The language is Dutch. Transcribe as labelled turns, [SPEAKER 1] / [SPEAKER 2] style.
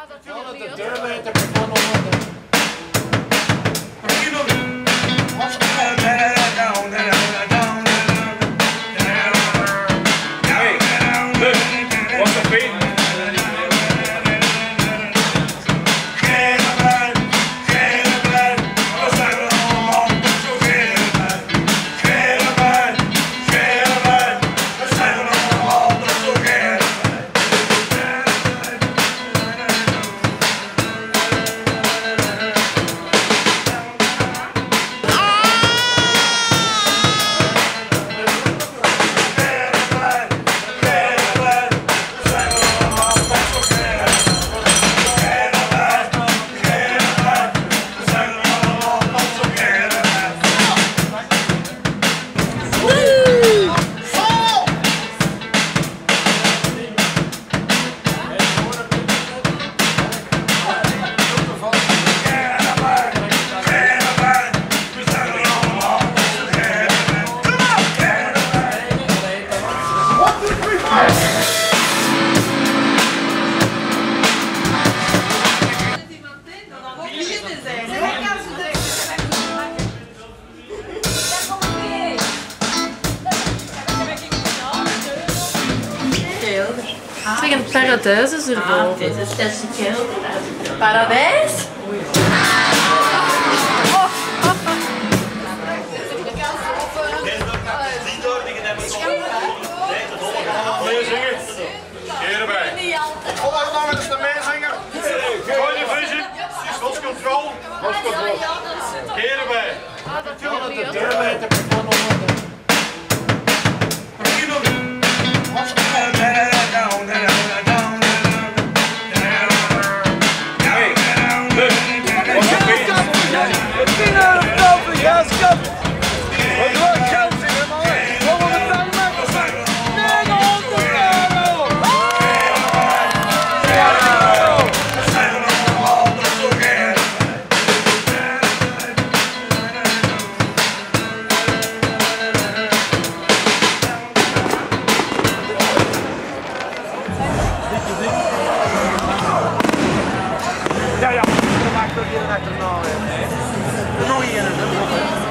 [SPEAKER 1] De deur weet er van onder.
[SPEAKER 2] Zeg, een paradijs is erboven.
[SPEAKER 3] Dit is Cultureel. Paradijs?
[SPEAKER 4] Meezingen. Hier erbij. Kom maar met de meezingen. Gooi je visie. Controle. Hier erbij.
[SPEAKER 1] De deur weet er van onder.
[SPEAKER 4] Ja, dat maakt toch hier net een nog hier.